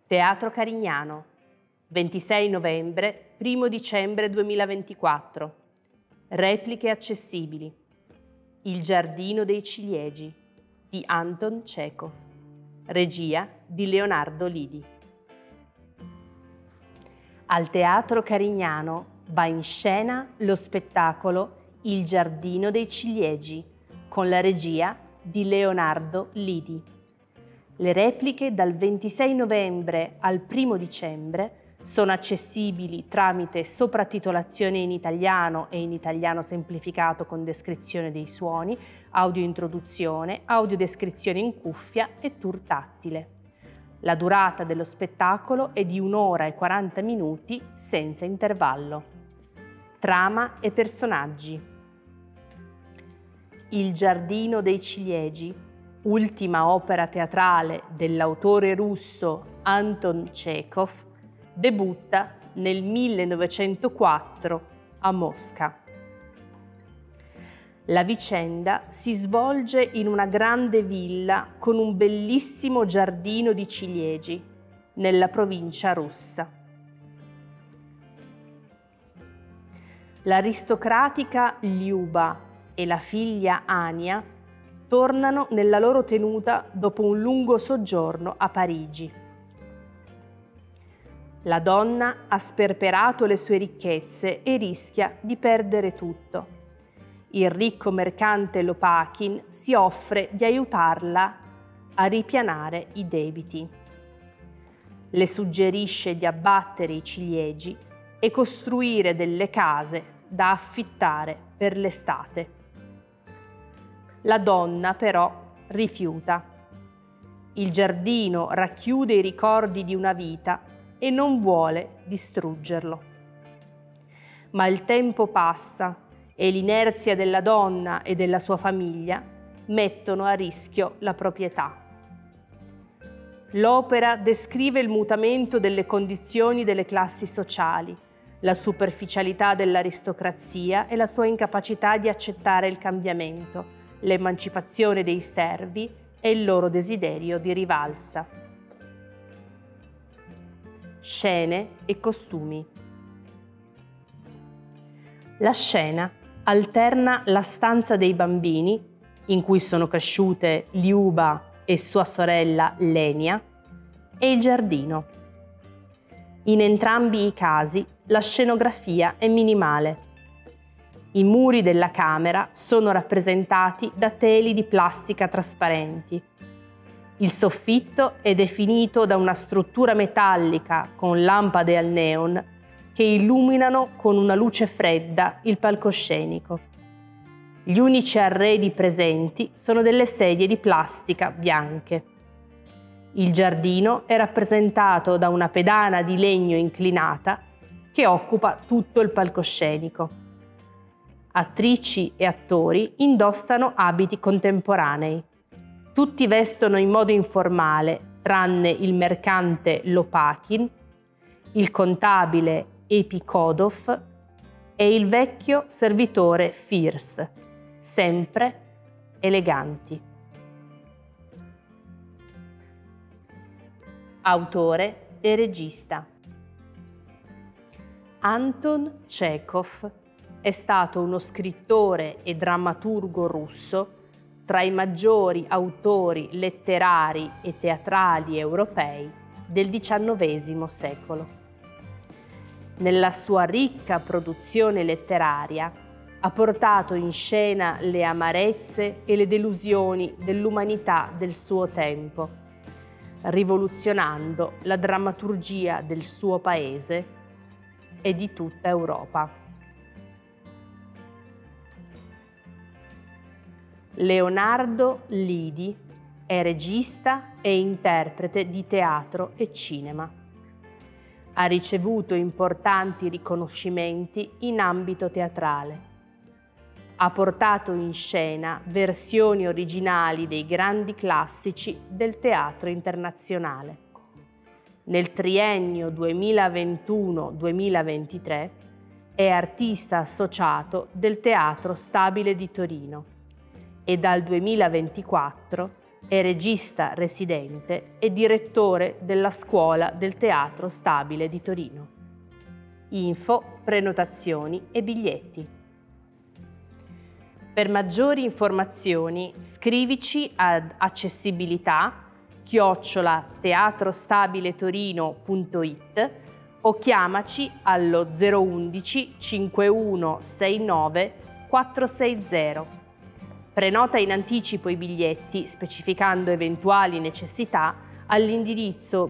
Teatro Carignano, 26 novembre, 1 dicembre 2024. Repliche accessibili. Il giardino dei ciliegi di Anton Chekhov. Regia di Leonardo Lidi. Al Teatro Carignano va in scena lo spettacolo Il giardino dei ciliegi con la regia di Leonardo Lidi. Le repliche dal 26 novembre al 1 dicembre sono accessibili tramite sopratitolazione in italiano e in italiano semplificato con descrizione dei suoni, audiointroduzione, audiodescrizione in cuffia e tour tattile. La durata dello spettacolo è di 1 ora e 40 minuti senza intervallo. Trama e personaggi. Il giardino dei ciliegi, ultima opera teatrale dell'autore russo Anton Chekhov, debutta nel 1904 a Mosca. La vicenda si svolge in una grande villa con un bellissimo giardino di ciliegi nella provincia russa. L'aristocratica Liuba e la figlia Ania tornano nella loro tenuta dopo un lungo soggiorno a Parigi. La donna ha sperperato le sue ricchezze e rischia di perdere tutto. Il ricco mercante Lopakin si offre di aiutarla a ripianare i debiti. Le suggerisce di abbattere i ciliegi e costruire delle case da affittare per l'estate. La donna però rifiuta. Il giardino racchiude i ricordi di una vita e non vuole distruggerlo. Ma il tempo passa e l'inerzia della donna e della sua famiglia mettono a rischio la proprietà. L'opera descrive il mutamento delle condizioni delle classi sociali, la superficialità dell'aristocrazia e la sua incapacità di accettare il cambiamento, l'emancipazione dei servi e il loro desiderio di rivalsa. Scene e costumi. La scena alterna la stanza dei bambini, in cui sono cresciute Liuba e sua sorella Lenia, e il giardino. In entrambi i casi la scenografia è minimale. I muri della camera sono rappresentati da teli di plastica trasparenti. Il soffitto è definito da una struttura metallica con lampade al neon che illuminano con una luce fredda il palcoscenico. Gli unici arredi presenti sono delle sedie di plastica bianche. Il giardino è rappresentato da una pedana di legno inclinata che occupa tutto il palcoscenico. Attrici e attori indossano abiti contemporanei. Tutti vestono in modo informale, tranne il mercante Lopakin, il contabile Epikodov e il vecchio servitore Firs, sempre eleganti. Autore e regista. Anton Chekhov è stato uno scrittore e drammaturgo russo tra i maggiori autori letterari e teatrali europei del XIX secolo. Nella sua ricca produzione letteraria ha portato in scena le amarezze e le delusioni dell'umanità del suo tempo, rivoluzionando la drammaturgia del suo paese e di tutta Europa. Leonardo Lidi è regista e interprete di teatro e cinema. Ha ricevuto importanti riconoscimenti in ambito teatrale. Ha portato in scena versioni originali dei grandi classici del teatro internazionale. Nel triennio 2021-2023 è artista associato del Teatro Stabile di Torino e dal 2024 È regista residente e direttore della Scuola del Teatro Stabile di Torino. Info, prenotazioni e biglietti. Per maggiori informazioni scrivici ad accessibilità@teatrostabiletorino.it o chiamaci allo 011 51 69 460. Prenota in anticipo i biglietti specificando eventuali necessità all'indirizzo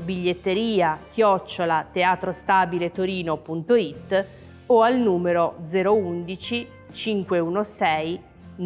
biglietteria@teatrostabiletorino.it o al numero 011 516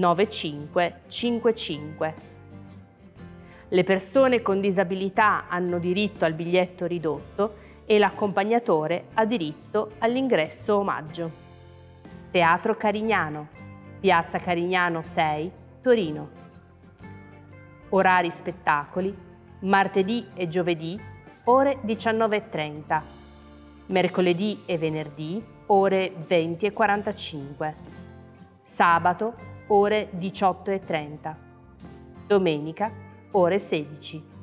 9555. Le persone con disabilità hanno diritto al biglietto ridotto e l'accompagnatore ha diritto all'ingresso omaggio. Teatro Carignano, Piazza Carignano 6, Torino. Orari spettacoli: martedì e giovedì, ore 19:30, mercoledì e venerdì, ore 20:45, sabato, ore 18:30, domenica, ore 16.